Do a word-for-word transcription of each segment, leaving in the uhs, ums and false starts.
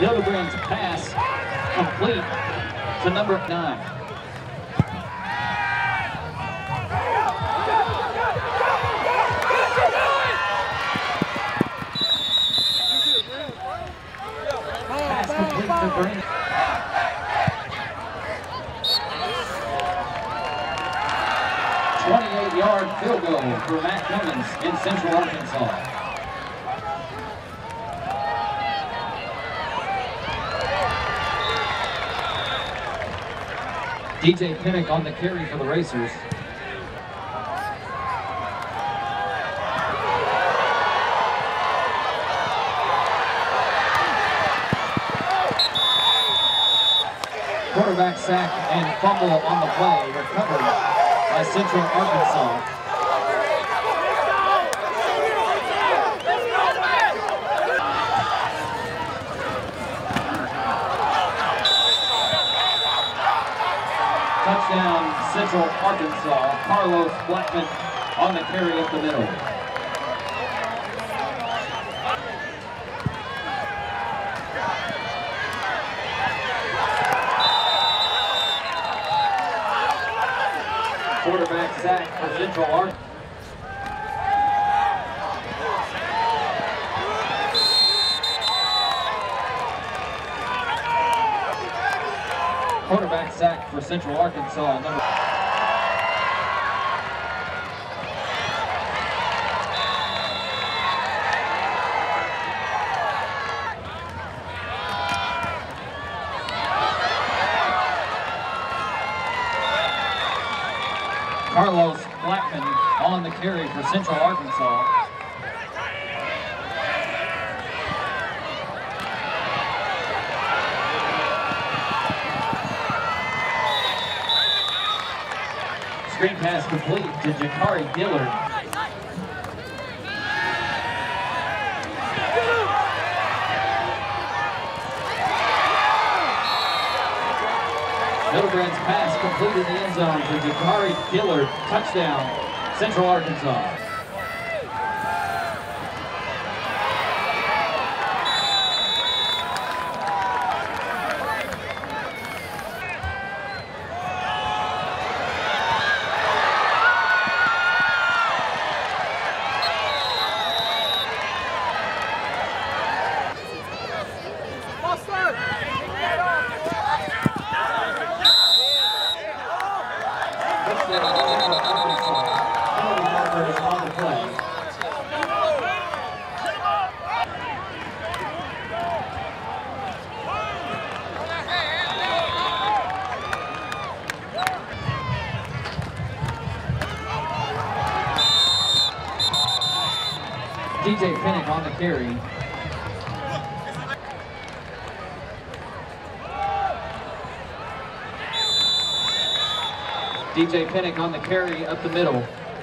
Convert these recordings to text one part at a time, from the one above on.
Hildebrand's pass complete to number nine. Pass complete to Brandon. twenty-eight yard field goal for Matt Cummins in Central Arkansas. D J Pinnock on the carry for the Racers. Quarterback sack and fumble on the play, recovered by Central Arkansas. Touchdown, Central Arkansas. Carlos Blackman on the carry up the middle. Quarterback sack for Central Arkansas. Quarterback sack for Central Arkansas. Number Carlos Blackman on the carry for Central Arkansas. Screen pass complete to Jakari Dillard. Hildebrand's pass complete in the end zone to Jakari Dillard. Touchdown, Central Arkansas. D J Pinnock on the carry. D J Pinnock on the carry up the middle.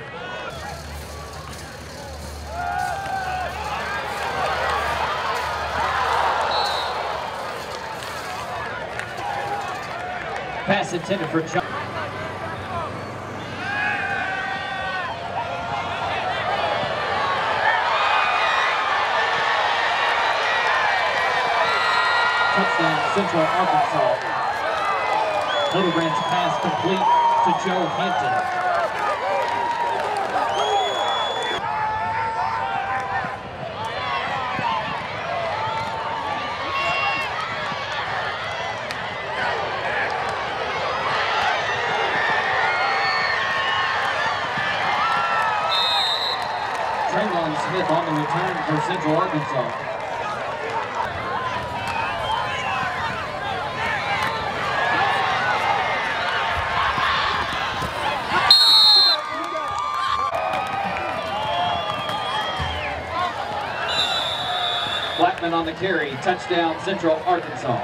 Pass intended for John. Touchdown, Central Arkansas. Hildebrand's pass complete to Joe Hampton. Smith on the return for Central Arkansas. Blackman on the carry, touchdown Central Arkansas.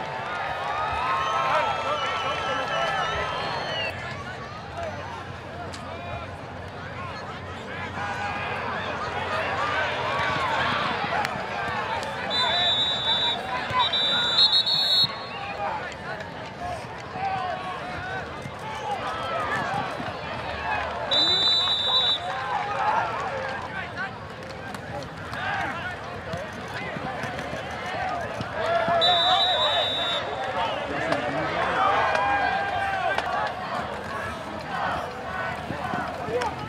Yeah.